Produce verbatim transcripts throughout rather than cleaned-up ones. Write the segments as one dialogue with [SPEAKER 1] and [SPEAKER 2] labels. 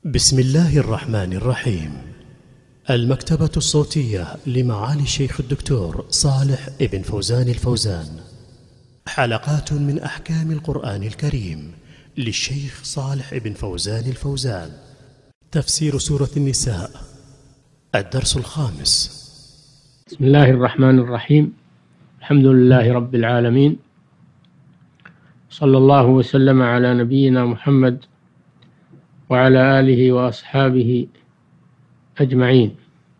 [SPEAKER 1] بسم الله الرحمن الرحيم. المكتبة الصوتية لمعالي الشيخ الدكتور صالح ابن فوزان الفوزان، حلقات من أحكام القرآن الكريم للشيخ صالح ابن فوزان الفوزان. تفسير سورة النساء، الدرس الخامس.
[SPEAKER 2] بسم الله الرحمن الرحيم. الحمد لله رب العالمين، صلى الله وسلم على نبينا محمد وعلى آله وأصحابه أجمعين.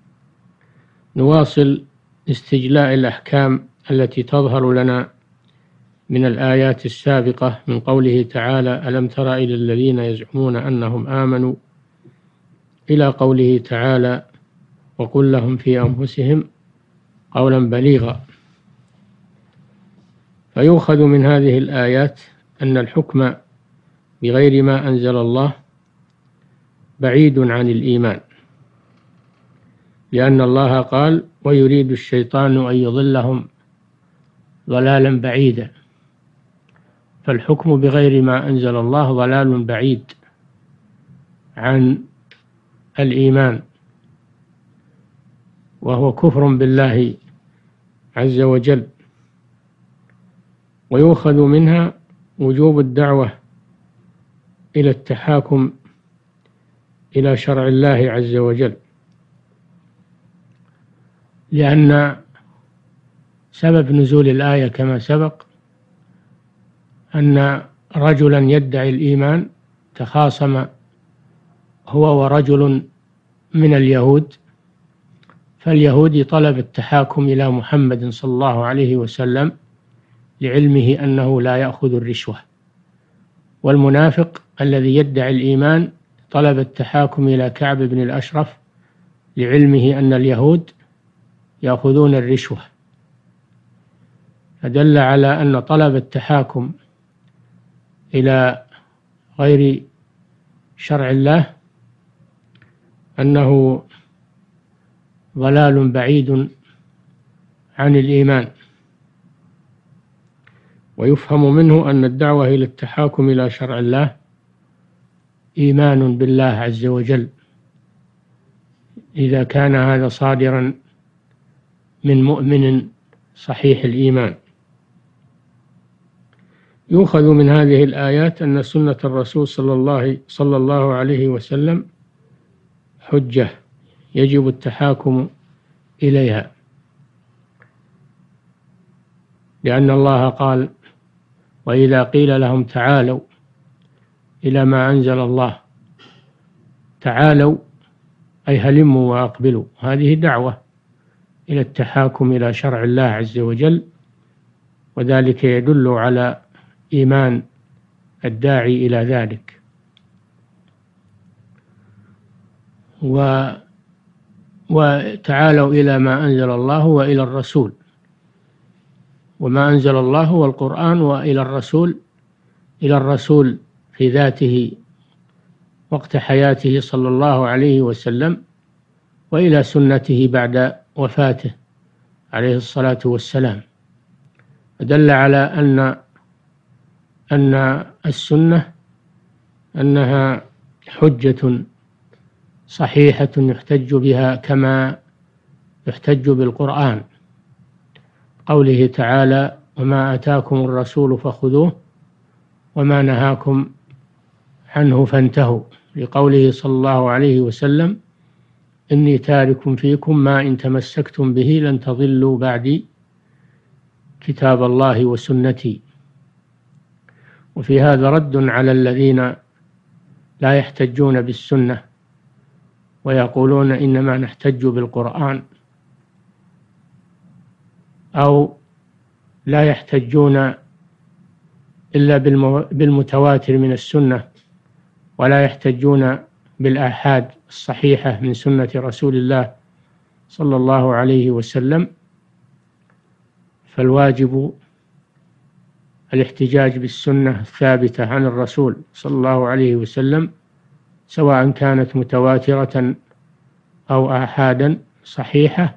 [SPEAKER 2] نواصل استجلاء الأحكام التي تظهر لنا من الآيات السابقة من قوله تعالى: ألم تر إلى الذين يزعمون أنهم آمنوا، إلى قوله تعالى: وقل لهم في أنفسهم قولا بليغا. فيؤخذ من هذه الآيات أن الحكم بغير ما أنزل الله بعيد عن الإيمان، لأن الله قال: ويريد الشيطان أن يضلهم ضلالا بعيدا. فالحكم بغير ما أنزل الله ضلال بعيد عن الإيمان، وهو كفر بالله عز وجل. ويؤخذ منها وجوب الدعوة إلى التحاكم إلى شرع الله عز وجل، لأن سبب نزول الآية كما سبق أن رجلا يدعي الإيمان تخاصم هو ورجل من اليهود، فاليهودي طلب التحاكم إلى محمد صلى الله عليه وسلم لعلمه أنه لا يأخذ الرشوة، والمنافق الذي يدعي الإيمان طلب التحاكم إلى كعب بن الأشرف لعلمه أن اليهود يأخذون الرشوة. فدل على أن طلب التحاكم إلى غير شرع الله أنه ضلال بعيد عن الإيمان. ويفهم منه أن الدعوة إلى التحاكم إلى شرع الله إيمان بالله عز وجل، إذا كان هذا صادرا من مؤمن صحيح الإيمان. يؤخذ من هذه الآيات أن سنة الرسول صلى الله صلى الله عليه وسلم حجة يجب التحاكم إليها، لأن الله قال: وإذا قيل لهم تعالوا إلى ما أنزل الله، تعالوا أي هلموا وأقبلوا، هذه دعوة إلى التحاكم إلى شرع الله عز وجل، وذلك يدل على إيمان الداعي إلى ذلك. و وتعالوا إلى ما أنزل الله وإلى الرسول، وما أنزل الله هو القرآن، وإلى الرسول إلى الرسول في ذاته وقت حياته صلى الله عليه وسلم، وإلى سنته بعد وفاته عليه الصلاة والسلام. دل على أن أن السنة أنها حجة صحيحة يحتج بها كما يحتج بالقرآن. قوله تعالى: وما آتاكم الرسول فخذوه وما نهاكم عنه فانتهوا، لقوله صلى الله عليه وسلم: إني تارك فيكم ما إن تمسكتم به لن تضلوا بعدي كتاب الله وسنتي. وفي هذا رد على الذين لا يحتجون بالسنة ويقولون إنما نحتج بالقرآن، أو لا يحتجون إلا بالمتواتر من السنة، ولا يحتجون بالآحاد الصحيحة من سنة رسول الله صلى الله عليه وسلم. فالواجب الاحتجاج بالسنة الثابتة عن الرسول صلى الله عليه وسلم، سواء كانت متواترة أو آحادا صحيحة،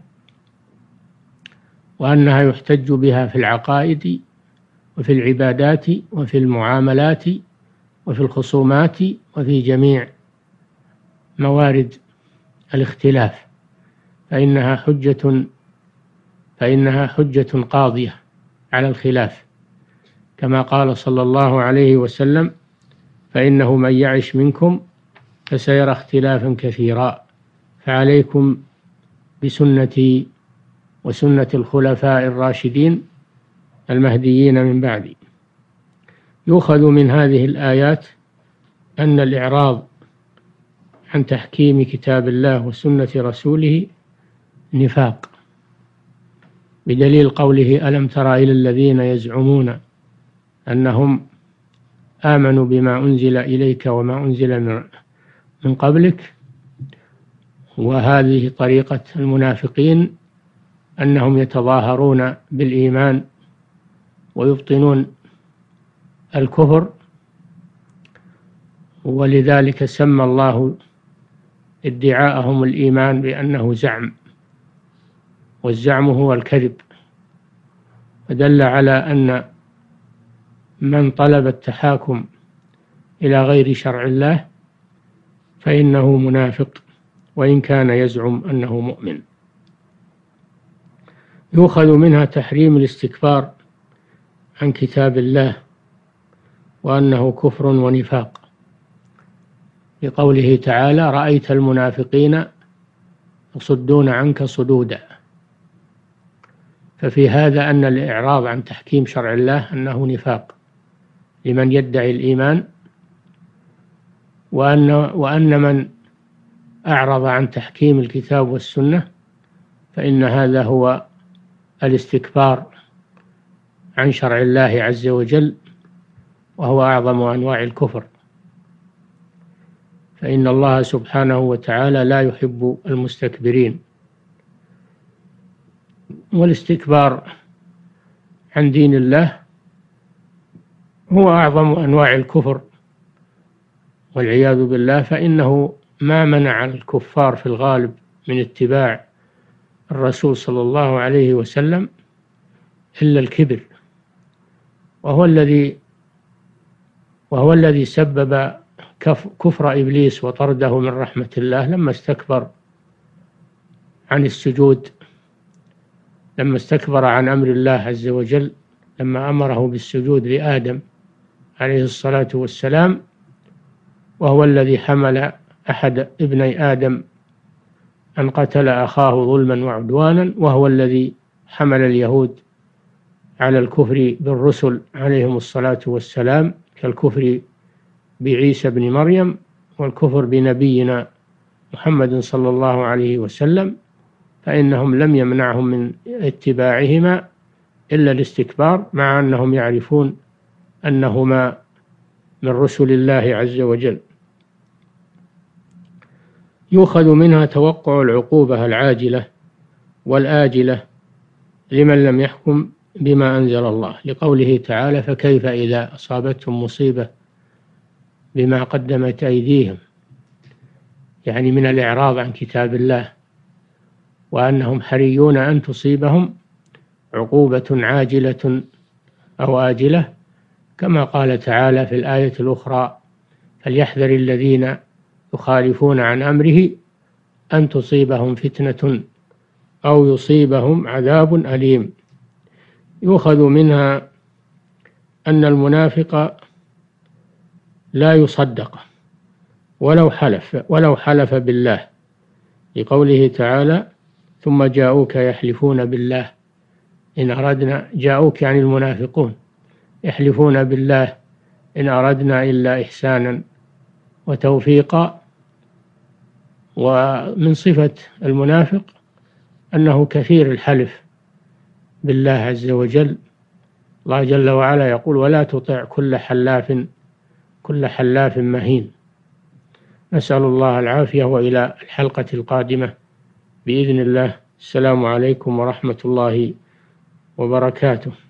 [SPEAKER 2] وأنها يحتج بها في العقائد وفي العبادات وفي المعاملات وفي الخصومات وفي جميع موارد الاختلاف، فإنها حجة فإنها حجة قاضية على الخلاف، كما قال صلى الله عليه وسلم: فإنه من يعش منكم فسيرى اختلافا كثيرا، فعليكم بسنتي وسنة الخلفاء الراشدين المهديين من بعدي. يؤخذ من هذه الآيات أن الإعراض عن تحكيم كتاب الله وسنة رسوله نفاق، بدليل قوله: ألم تر إلى الذين يزعمون أنهم آمنوا بما أنزل إليك وما أنزل من قبلك. وهذه طريقة المنافقين، أنهم يتظاهرون بالإيمان ويبطنون الكفر، ولذلك سمى الله ادعاءهم الإيمان بأنه زعم، والزعم هو الكذب، ودل على أن من طلب التحاكم إلى غير شرع الله فإنه منافق، وإن كان يزعم أنه مؤمن. يؤخذ منها تحريم الاستكبار عن كتاب الله، وأنه كفر ونفاق، لقوله تعالى: رأيت المنافقين يصدون عنك صدودا. ففي هذا أن الإعراض عن تحكيم شرع الله أنه نفاق لمن يدعي الإيمان، وأن, وأن من أعرض عن تحكيم الكتاب والسنة فإن هذا هو الاستكبار عن شرع الله عز وجل، وهو أعظم أنواع الكفر، فإن الله سبحانه وتعالى لا يحب المستكبرين. والاستكبار عن دين الله هو أعظم أنواع الكفر والعياذ بالله، فإنه ما منع الكفار في الغالب من اتباع الرسول صلى الله عليه وسلم إلا الكبر، وهو الذي وهو الذي سبب كفر إبليس وطرده من رحمة الله لما استكبر عن السجود، لما استكبر عن أمر الله عز وجل، لما أمره بالسجود لآدم عليه الصلاة والسلام، وهو الذي حمل أحد ابني آدم أن قتل أخاه ظلما وعدوانا، وهو الذي حمل اليهود على الكفر بالرسل عليهم الصلاة والسلام، كالكفر بعيسى بن مريم والكفر بنبينا محمد صلى الله عليه وسلم، فإنهم لم يمنعهم من اتباعهما إلا الاستكبار، مع أنهم يعرفون أنهما من رسل الله عز وجل. يؤخذ منها توقع العقوبة العاجلة والآجلة لمن لم يحكم بما أنزل الله، لقوله تعالى: فكيف إذا أصابتهم مصيبة بما قدمت أيديهم، يعني من الإعراض عن كتاب الله، وأنهم حريون أن تصيبهم عقوبة عاجلة أو آجلة، كما قال تعالى في الآية الأخرى: فليحذر الذين يخالفون عن أمره أن تصيبهم فتنة أو يصيبهم عذاب أليم. يؤخذ منها أن المنافق لا يصدق ولو حلف ولو حلف بالله، لقوله تعالى: ثم جاءوك يحلفون بالله إن أردنا، جاءوك يعني المنافقون يحلفون بالله إن أردنا إلا إحسانا وتوفيقا. ومن صفة المنافق أنه كثير الحلف بالله عز وجل. الله جل وعلا يقول: ولا تطع كل حلاف كل حلاف مهين. نسأل الله العافية، وإلى الحلقة القادمة بإذن الله. السلام عليكم ورحمة الله وبركاته.